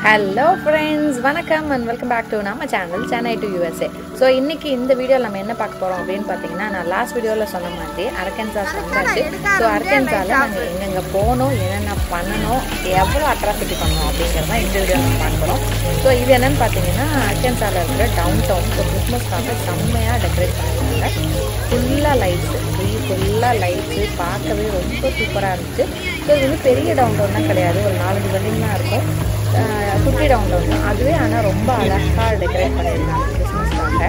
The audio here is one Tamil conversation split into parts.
Hello friends, vanakkam and welcome back to our channel Chennai to USA. So இன்னைக்கு இந்த வீடியோல நம்ம என்ன பார்க்க போறோம் அப்படினு பாத்தீங்கன்னா நான் லாஸ்ட் வீடியோல சொன்ன மாதிரி Aranaksas வந்தாச்சு. So Aranaksasல நாங்க எங்கங்க போறோம், என்னென்ன பண்ணனும், எவ்வளவு அட்ராசிட்டி பண்ணனும் அப்படிங்கறத இந்த வீடியோல நம்ம பார்க்க போறோம். So இது என்னன்னு பாத்தீங்கன்னா Aranaksasல இருக்கிற டவுன் டவுன் கிறிஸ்மஸ்க்காக செம்மையா டெக்கரேட் பண்ணிருக்காங்க. ஃபுல்லா லைட்ஸ் பார்க்கவே ரொம்ப சூப்பரா இருந்துச்சு. So இது வந்து பெரிய டவுன் டவுன் தான் கிடையாது, ஒரு 4 பில்டிங் தான் இருக்கும். குட்டி டவுன் டவுன் அதுவே ஆனால் ரொம்ப அழகாக டெக்கரேட் பண்ணியிருந்தாங்க கிறிஸ்மஸ்க்காக.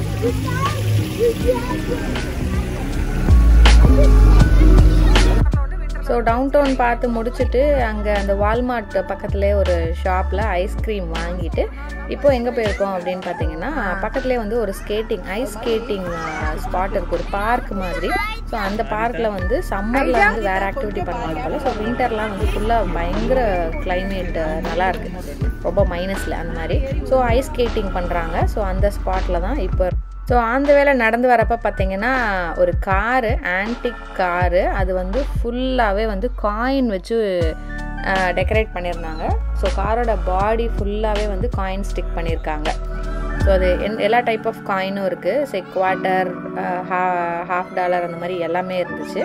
ஸோ டவுன் டவுன் பார்த்து முடிச்சுட்டு அங்கே அந்த வால்மார்ட் பக்கத்துலேயே ஒரு ஷாப்பில் ஐஸ்கிரீம் வாங்கிட்டு இப்போ எங்கே போயிருக்கோம் அப்படின்னு பார்த்தீங்கன்னா பக்கத்துலேயே வந்து ஒரு ஐஸ் ஸ்கேட்டிங் ஸ்பாட் இருக்குது, ஒரு பார்க் மாதிரி. ஸோ அந்த பார்க்கில் வந்து சம்மரில் வந்து வேறு ஆக்டிவிட்டி பண்ணுவாங்க போல். ஸோ வின்டர்லாம் வந்து ஃபுல்லாக பயங்கர கிளைமேட் நல்லாயிருக்கு, ரொம்ப மைனஸில் அந்த மாதிரி. ஸோ ஐஸ் ஸ்கேட்டிங் பண்ணுறாங்க. ஸோ அந்த ஸ்பாட்டில் தான் இப்போ. ஸோ அந்த வேலை நடந்து வரப்போ பார்த்தீங்கன்னா ஒரு காரு, ஆன்டிக் காரு, அது வந்து ஃபுல்லாகவே வந்து காயின் வச்சு டெக்கரேட் பண்ணியிருந்தாங்க. ஸோ காரோட பாடி ஃபுல்லாகவே வந்து காயின் ஸ்டிக் பண்ணியிருக்காங்க. ஸோ அது எல்லா டைப் ஆஃப் காயினும் இருக்குது, குவார்ட்டர், $50 அந்த மாதிரி எல்லாமே இருந்துச்சு.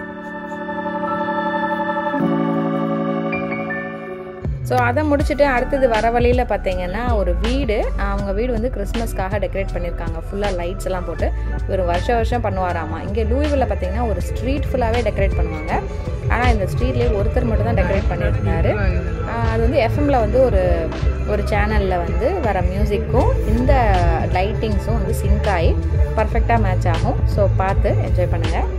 ஸோ அதை முடிச்சுட்டு அடுத்தது வர வழியில் பார்த்தீங்கன்னா ஒரு வீடு, அவங்க வீடு வந்து கிறிஸ்மஸ்க்காக டெக்கரேட் பண்ணியிருக்காங்க. ஃபுல்லாக லைட்ஸ் எல்லாம் போட்டு ஒரு வருஷம் பண்ணுவாராமா. இங்கே லூயிவில் பார்த்தீங்கன்னா ஒரு ஸ்ட்ரீட் ஃபுல்லாகவே டெக்கரேட் பண்ணுவாங்க. ஆனால் இந்த ஸ்ட்ரீட்லேயே ஒருத்தர் மட்டும் தான் டெக்கரேட் பண்ணியிருந்தாரு. அது வந்து எஃப்எம்மில் வந்து ஒரு சேனலில் வந்து வர மியூசிக்கும் இந்த லைட்டிங்ஸும் வந்து சிங்க் ஆகி பர்ஃபெக்டாக மேட்ச் ஆகும். ஸோ பார்த்து என்ஜாய் பண்ணுங்கள்.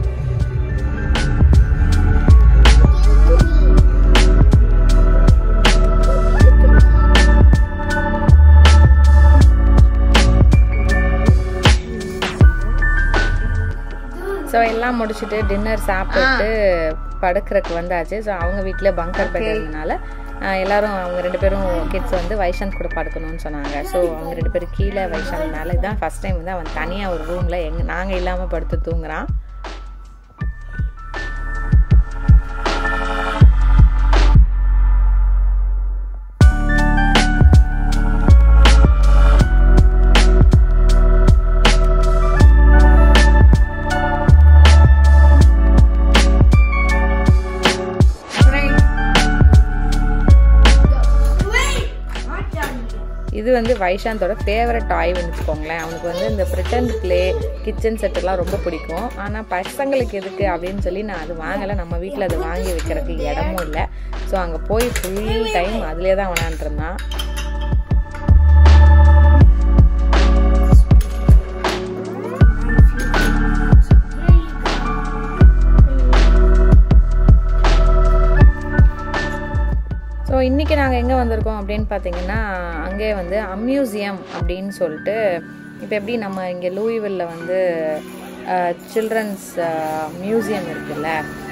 ஸோ எல்லாம் முடிச்சுட்டு டின்னர் சாப்பிட்டு படுக்கிறதுக்கு வந்தாச்சு. ஸோ அவங்க வீட்டில் பங்கர் பெட் இருந்தனால எல்லாரும் அவங்க 2 பேரும் கிட்ஸ் வந்து வைஷாந்த் கூட படுக்கணும்னு சொன்னாங்க. ஸோ அவங்க 2 பேரும் கீழே, வைஷாந்த் மேலே. இதுதான் ஃபஸ்ட் டைம் வந்து அவன் தனியாக ஒரு ரூமில் நாங்கள் இல்லாமல் படுத்து தூங்குறான். இது வந்து வைஷாந்தோட ஃபேவரட் டாய்னு வச்சுக்கோங்களேன். அவனுக்கு வந்து இந்த பிரிட்டன் பிளே, கிச்சன் செட்டெல்லாம் ரொம்ப பிடிக்கும். ஆனால் பசங்களுக்கு எதுக்கு அப்படின்னு சொல்லி நான் அது வாங்கலை. நம்ம வீட்டில் அது வாங்கி வைக்கிறதுக்கு இடமும் இல்லை. ஸோ அங்கே போய் ஃபுல் டைம் அதிலே தான் விளையாண்டுருந்தான். ஸோ இன்றைக்கி நாங்கள் எங்கே வந்திருக்கோம் அப்படின்னு பார்த்தீங்கன்னா அங்கே வந்து அம்யூசியம் அப்படின்னு சொல்லிட்டு, இப்போ எப்படி நம்ம இங்கே லூயிவில்ல வந்து சில்ட்ரன்ஸ் மியூசியம் இருக்குல்ல,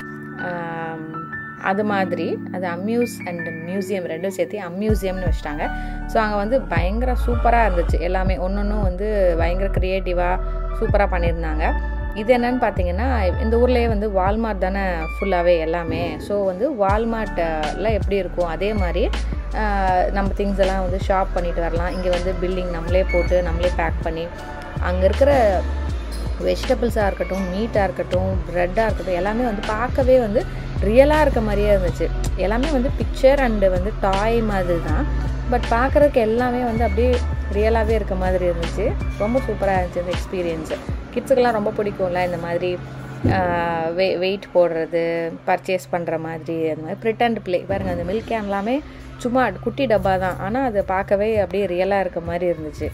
அது மாதிரி அது அம்யூஸ் அண்ட் மியூசியம் ரெண்டும் சேர்த்து அம்யூசியம்னு வச்சுட்டாங்க. ஸோ அங்கே வந்து பயங்கர சூப்பராக இருந்துச்சு. எல்லாமே ஒன்று வந்து பயங்கர க்ரியேட்டிவாக சூப்பராக பண்ணியிருந்தாங்க. இது என்னன்னு பார்த்தீங்கன்னா இந்த ஊர்லேயே வந்து வால்மார்ட் தானே ஃபுல்லாகவே எல்லாமே. ஸோ வந்து வால்மார்ட்டில் எப்படி இருக்கும் அதே மாதிரி நம்ம திங்ஸ் எல்லாம் வந்து ஷாப் பண்ணிட்டு வரலாம். இங்கே வந்து பில்டிங் நம்மளே போட்டு நம்மளே பேக் பண்ணி அங்கே இருக்கிற வெஜிடபிள்ஸாக இருக்கட்டும், மீட்டாக இருக்கட்டும், ப்ரெட்டாக இருக்கட்டும், எல்லாமே வந்து பார்க்கவே வந்து ரியலாக இருக்க மாதிரியே இருந்துச்சு. எல்லாமே வந்து பிக்சர் அண்டு வந்து டாய் மாதிரி தான், பட் பார்க்குறதுக்கு எல்லாமே வந்து அப்படியே ரியலாகவே இருக்க மாதிரி இருந்துச்சு. ரொம்ப சூப்பராக இருந்துச்சு இந்த எக்ஸ்பீரியன்ஸு. கிட்ஸுக்கெல்லாம் ரொம்ப பிடிக்கும்ல இந்த மாதிரி வெயிட் போடுறது, பர்ச்சேஸ் பண்ணுற மாதிரி. அந்த மாதிரி பிரிட்டன்ட் பிளே பாருங்கள், அந்த மில்க் கேன் எல்லாமே சும்மா குட்டி டப்பா தான், ஆனால் அது பார்க்கவே அப்படியே ரியலாக இருக்க மாதிரி இருந்துச்சு.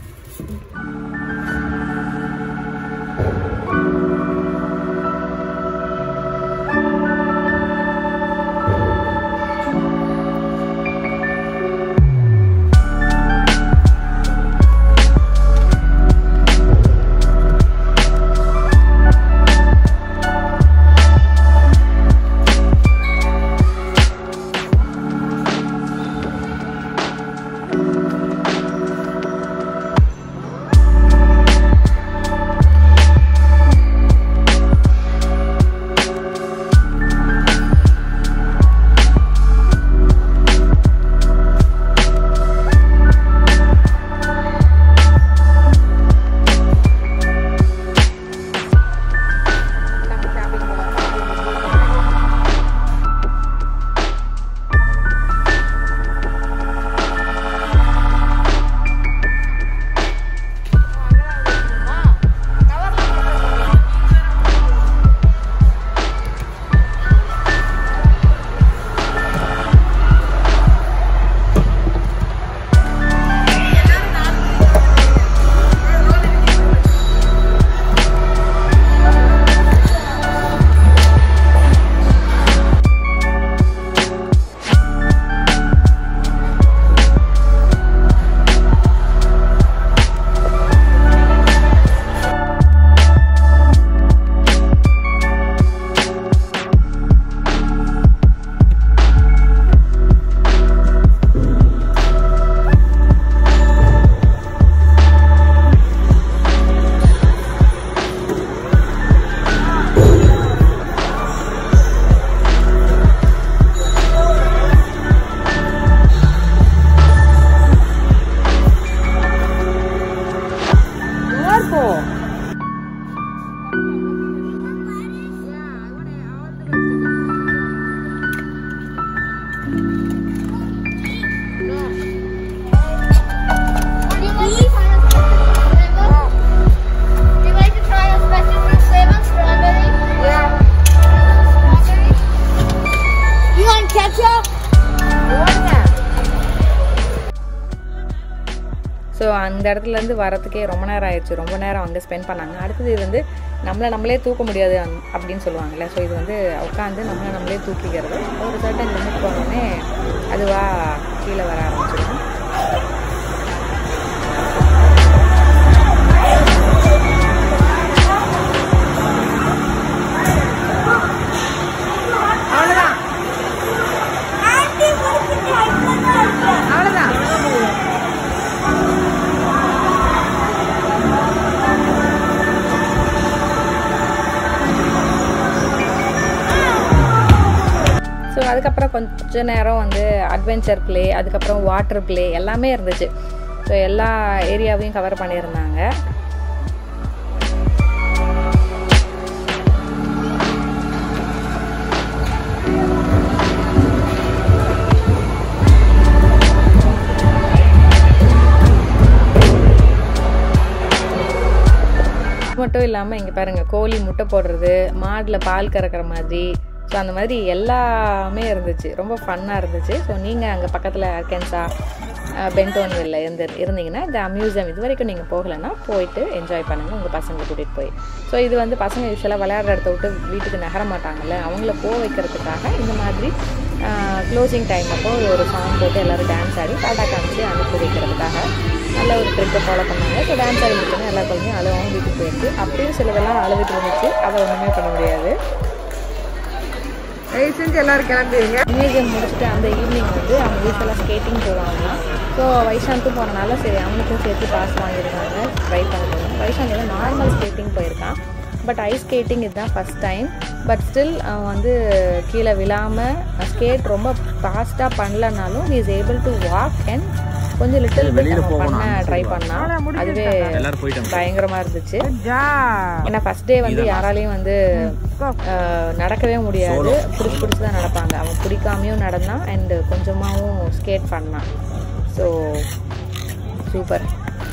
ஸோ அந்த இடத்துலேருந்து வரத்துக்கே ரொம்ப நேரம் ஆயிடுச்சு. ரொம்ப நேரம் அங்கே ஸ்பெண்ட் பண்ணாங்க. அடுத்தது இது வந்து நம்மளே தூக்க முடியாது அப்படின்னு சொல்லுவாங்கள்ல. ஸோ இது வந்து உட்காந்து நம்மளே தூக்கிக்கிறது. ஒரு சர்டன் லிமிட் போனோடனே அதுவாக கீழே வர ஆரம்பிச்சிடும். ஸோ அதுக்கப்புறம் கொஞ்ச நேரம் வந்து அட்வென்ச்சர் ப்ளே, அதுக்கப்புறம் வாட்டர் ப்ளே எல்லாமே இருந்துச்சு. ஸோ எல்லா ஏரியாவையும் கவர் பண்ணியிருந்தாங்க. மட்டும் இல்லாமல் இங்கே பாருங்கள், கோழி முட்டை போடுறது, மாடில் பால் கறக்கிற மாதிரி, ஸோ அந்த மாதிரி எல்லாமே இருந்துச்சு. ரொம்ப ஃபன்னாக இருந்துச்சு. ஸோ நீங்கள் அங்கே பக்கத்தில் ஆர்கன்சா பென்டோன்வில்ல இருந்தீங்கன்னா இந்த அம்யூசியம் இது வரைக்கும் நீங்கள் போகலைன்னா போயிட்டு என்ஜாய் பண்ணுங்கள் உங்கள் பசங்களை கூட்டிகிட்டு போய். ஸோ இது வந்து பசங்க யூஸ்வலாக விளையாடுற இடத்த விட்டு வீட்டுக்கு நகர மாட்டாங்கல்ல, அவங்கள போக வைக்கிறதுக்காக இந்த மாதிரி க்ளோசிங் டைம் அப்போ ஒரு சாங் போட்டு எல்லோரும் டான்ஸ் ஆடி டாட்டா காமிச்சு அனுப்பி வைக்கிறதுக்காக நல்ல ஒரு ட்ரிப்பை ஃபாலோ பண்ணாங்க. ஸோ டான்ஸ் ஆடி முடிச்சோன்னா எல்லா குழந்தையும் அழுவும் வீட்டுக்கு போயிடுச்சு. அப்படியும் சிலதெல்லாம் அழுதுட்டு இருந்துச்சு, அதை ஒன்றுமே பண்ண முடியாது. செஞ்சு எல்லாரும் கிளம்பிடுங்க. மியூசியம் முடிச்சுட்டு அந்த ஈவினிங் வந்து அவங்க வீட்டில் ஸ்கேட்டிங் போவாங்க. ஸோ வைஷாந்தும் போகிறனால சரி அவனுக்கும் சேர்த்து பாஸ் வாங்கியிருக்காங்க, ட்ரை பண்ணுறது. வைஷாந்த் வந்து நார்மல் ஸ்கேட்டிங் போயிருக்கான், பட் ஐஸ் ஸ்கேட்டிங் இதுதான் ஃபஸ்ட் டைம். பட் ஸ்டில் அவன் வந்து கீழே விழாமல் ஸ்கேட் ரொம்ப ஃபாஸ்ட்டாக பண்ணலனாலும் he is able to walk and கொஞ்சம் லிட்டில் பிட் பண்ண ட்ரை பண்ணான். அதுவே பயங்கரமாக இருந்துச்சு. ஏன்னா ஃபஸ்ட் டே வந்து யாராலையும் வந்து நடக்கவே முடியாது, பிடிச்சி தான் நடப்பாங்க. அவன் பிடிக்காமையும் நடந்தான் அண்டு கொஞ்சமாகவும் ஸ்கேட் பண்ணான். So super.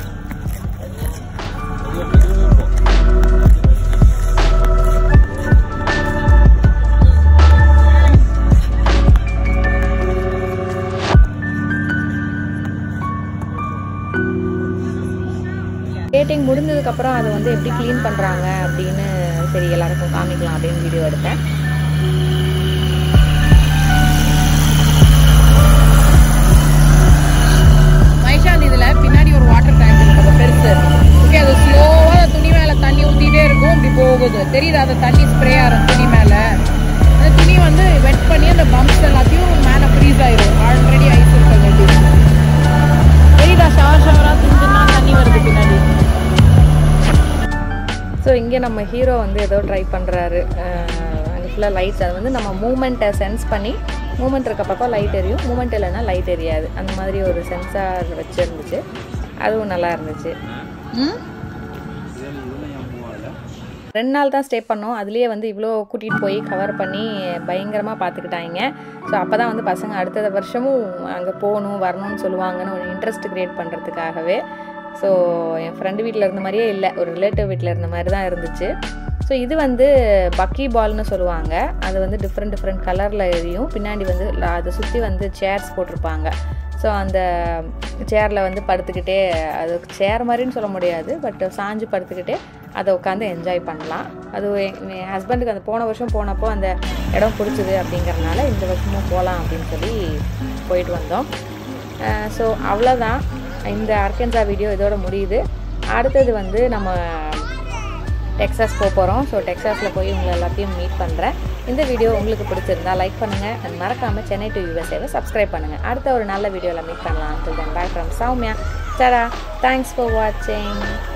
ஸ்கேட்டிங் முடிஞ்சதுக்கப்புறம் அதை வந்து எப்படி க்ளீன் பண்ணுறாங்க அப்படின்னு சரி எல்லாருக்கும் காமிக்கலாம் அப்படின்னு வீடியோ எடுத்தேன். வைஷாந்த் இதில் பின்னாடி ஒரு வாட்டர் டேங்க் இருக்குது பெருசு. ஓகே, அது ஸ்லோவாக துணி மேலே தண்ணி ஊற்றிட்டே இருக்கும், இப்படி போகுது தெரியுது. அந்த தண்ணி ஸ்ப்ரே ஆகும் துணி மேலே. அந்த துணி வந்து வெட் பண்ணி அந்த பம்ப்ஸ் எல்லாத்தையும் மேலே ஃப்ரீஸ் ஆயிடும். ஆல்ரெடி ஐஸ் இருக்கிறது தெரியுதா? ஷவராக துணிஞ்சுன்னா தண்ணி வருது பின்னாடி. ஸோ இங்கே நம்ம ஹீரோ வந்து ஏதோ ட்ரை பண்ணுறாரு. அங்கே ஃபுல்லாக லைட்ஸ், அது வந்து நம்ம மூமெண்ட்டை சென்ஸ் பண்ணி மூமெண்ட் இருக்க பக்கம் லைட் எரியும், மூமெண்ட் இல்லைன்னா லைட் எரியாது. அந்த மாதிரி ஒரு சென்சார் வச்சுருந்துச்சு, அதுவும் நல்லா இருந்துச்சு. 2 நாள் தான் ஸ்டே பண்ணோம். அதுலேயே வந்து இவ்வளோ கூட்டிகிட்டு போய் கவர் பண்ணி பயங்கரமாக பார்த்துக்கிட்டாங்க. ஸோ அப்போ தான் வந்து பசங்க அடுத்த வருஷமும் அங்கே போகணும் வரணும்னு சொல்லுவாங்கன்னு ஒரு இன்ட்ரெஸ்ட் க்ரியேட் பண்ணுறதுக்காகவே. ஸோ என் ஃப்ரெண்டு வீட்டில் இருந்த மாதிரியே இல்லை, ஒரு ரிலேட்டிவ் வீட்டில் இருந்த மாதிரி தான் இருந்துச்சு. ஸோ இது வந்து பக்கி பால்னு சொல்லுவாங்க. அது வந்து டிஃப்ரெண்ட் கலரில் எரியும். பின்னாடி வந்து அதை சுற்றி வந்து சேர்ஸ் போட்டிருப்பாங்க. ஸோ அந்த சேரில் வந்து படுத்துக்கிட்டே, அது சேர் மாதிரின்னு சொல்ல முடியாது, பட் சாஞ்சு படுத்துக்கிட்டே அதை உட்காந்து என்ஜாய் பண்ணலாம். அது என் ஹஸ்பண்டுக்கு அந்த போன வருஷம் போனப்போ அந்த இடம் பிடிச்சிது அப்படிங்கிறனால இந்த வருஷமும் போகலாம் அப்படின்னு சொல்லி போயிட்டு வந்தோம். ஸோ அவ்வளோதான், இந்த ஆர்கன்சா வீடியோ இதோட முடியுது. அடுத்தது வந்து நம்ம டெக்சாஸ் போகிறோம். ஸோ டெக்சாஸில் போய் உங்களை எல்லாத்தையும் மீட் பண்ணுறேன். இந்த வீடியோ உங்களுக்கு பிடிச்சிருந்தா லைக் பண்ணுங்கள் அண்ட் மறக்காமல் சென்னை டு யூஎஸ்ஏவை சப்ஸ்கிரைப் பண்ணுங்கள். அடுத்த ஒரு நல்ல வீடியோவில் மீட் பண்ணலாம். until then, bye from Soumya. Tada. Thanks for watching.